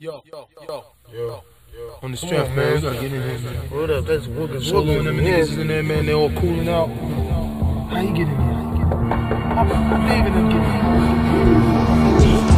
Yo. On the strap, man. We gotta get in here, man. What up? That's Wookie. Solo and them niggas is in there, man. They all cooling out. How you get in here? I'm leaving them get in here.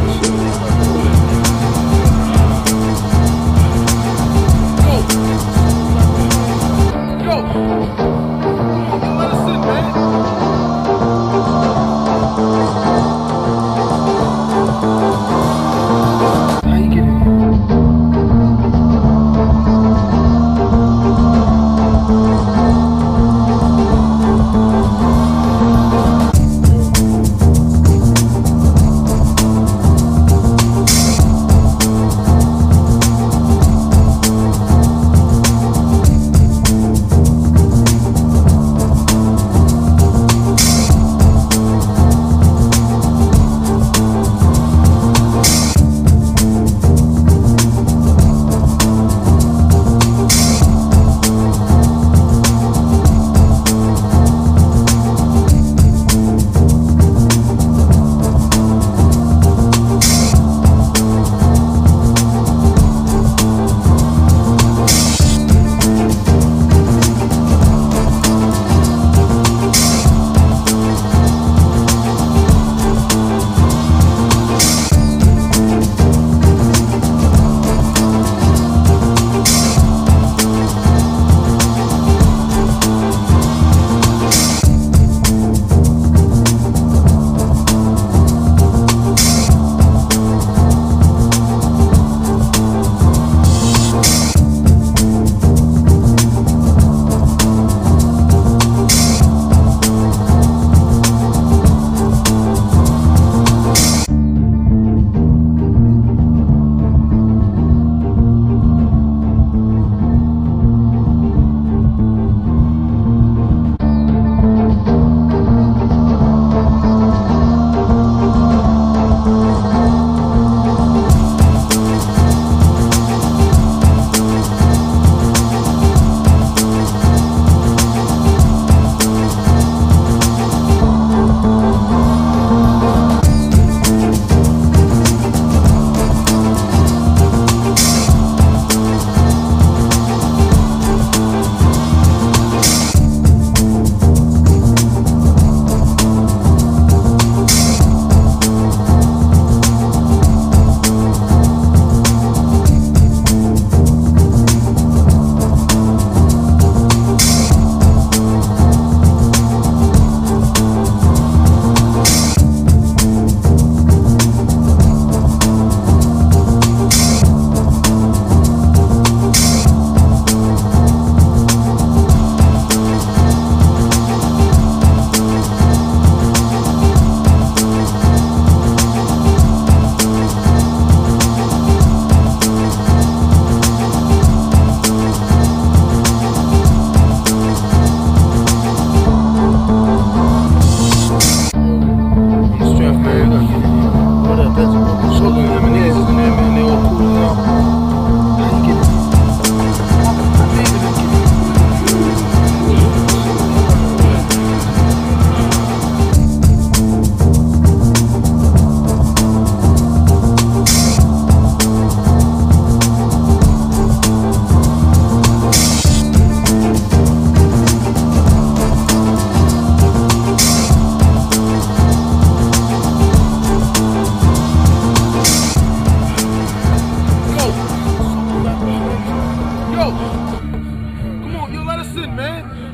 Come on, yo, let us in, man.